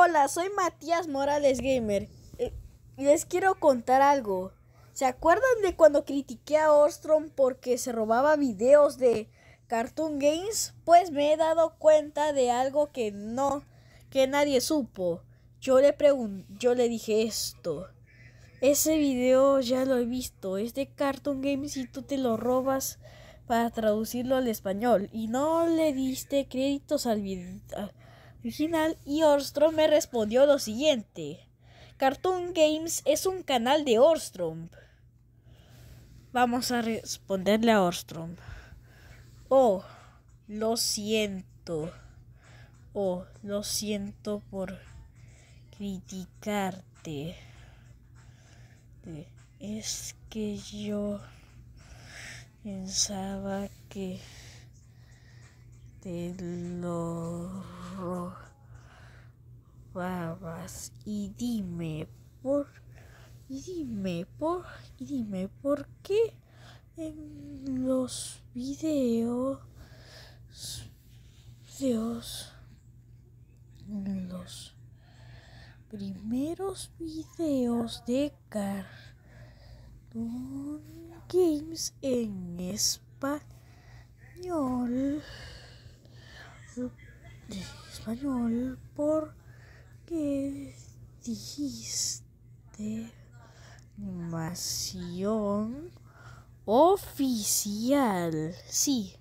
Hola, soy Matías Morales Gamer. Les quiero contar algo. ¿Se acuerdan de cuando critiqué a Ostrom porque se robaba videos de Cartoon Games? Pues me he dado cuenta de algo que nadie supo. Yo le dije esto. Ese video ya lo he visto, es de Cartoon Games y tú te lo robas para traducirlo al español y no le diste créditos al video original. Y Ostrom me respondió lo siguiente: Cartoon Games es un canal de Ostrom. Vamos a responderle a Ostrom. Oh, lo siento. Oh, lo siento por criticarte. Es que yo pensaba que te lo robabas. Y dime por qué en los en los primeros videos de Cartoon Games en español, porque dijiste animación oficial. Sí,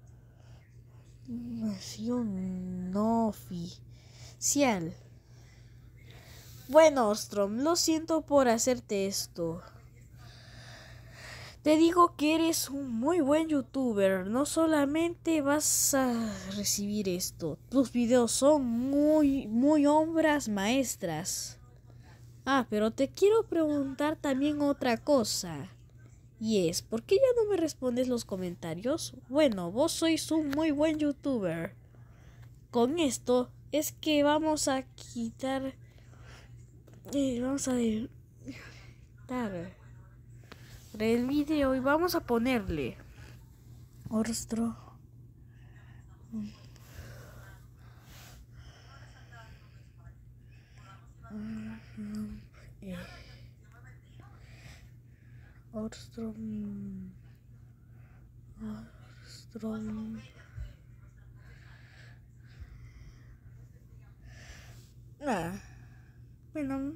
animación no oficial. Bueno, Ostrom, lo siento por hacerte esto. Te digo que eres un muy buen youtuber. No solamente vas a recibir esto, tus videos son muy obras maestras. Pero te quiero preguntar también otra cosa. Y es, ¿por qué ya no me respondes los comentarios? Bueno, vos sois un muy buen youtuber. Con esto es que vamos a quitar... vamos a editar el video y vamos a ponerle Ostrom Ostrom bueno,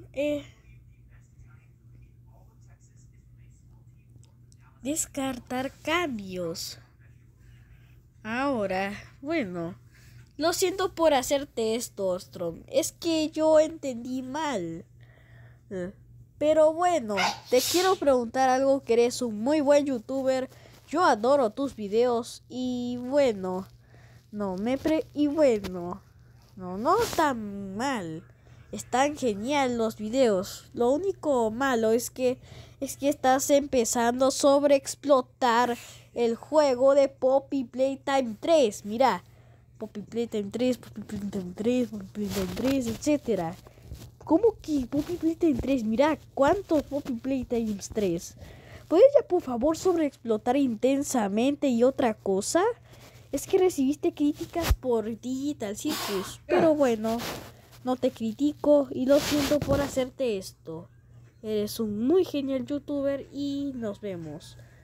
descartar cambios. Ahora, bueno, lo siento por hacerte esto, Ostrom. Es que yo entendí mal. Pero bueno, te quiero preguntar algo, que eres un muy buen youtuber. Yo adoro tus videos y bueno, no tan mal. Están genial los videos. Lo único malo es que estás empezando a sobreexplotar el juego de Poppy Playtime 3. Mira, Poppy Playtime 3, Poppy Playtime 3, Poppy Playtime 3, etcétera. ¿Cómo que Poppy Playtime 3? Mira, ¿cuántos Poppy Playtime 3? ¿Puedes ya por favor sobreexplotar intensamente? Y otra cosa es que recibiste críticas por Digital Circus, pero bueno, no te critico y lo siento por hacerte esto. Eres un muy genial youtuber y nos vemos.